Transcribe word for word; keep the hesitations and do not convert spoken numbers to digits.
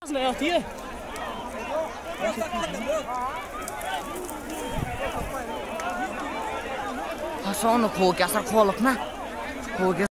नहीं आती है Hasan o खो क्या सर खोलक ना खो